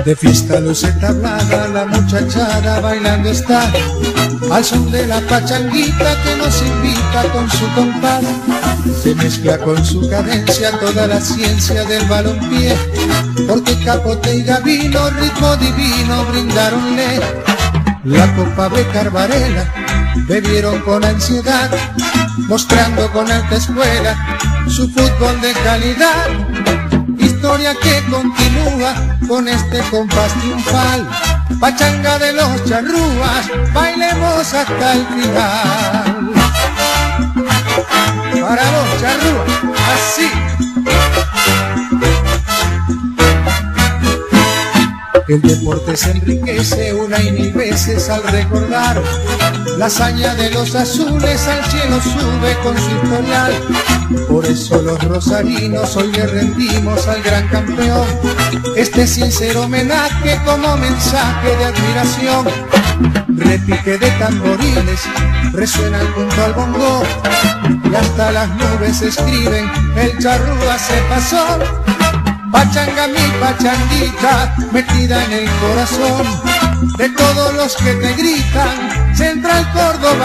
De fiesta luce tablada, la muchachada bailando está, al son de la pachanguita que nos invita con su compás. Se mezcla con su cadencia toda la ciencia del balompié, porque Capote y Gavino, ritmo divino, brindaronle la copa Bécar Varela, bebieron con ansiedad, mostrando con alta escuela su fútbol de calidad. Historia que continúa con este compás triunfal, pachanga de los charrúas, bailemos hasta el final. Para los charrúas, así. El deporte se enriquece una y mil veces al recordar la hazaña de los azules, al cielo sube con su historial. Por eso los rosarinos hoy le rendimos al gran campeón este sincero homenaje como mensaje de admiración. Repique de tamboriles resuenan junto al bongo y hasta las nubes escriben el charrúa se pasó. Pachanga mi pachanguita, metida en el corazón de todos los que te gritan, Central Córdoba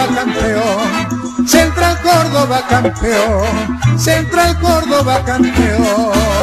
campeón, Central Córdoba campeón, Central Córdoba campeón.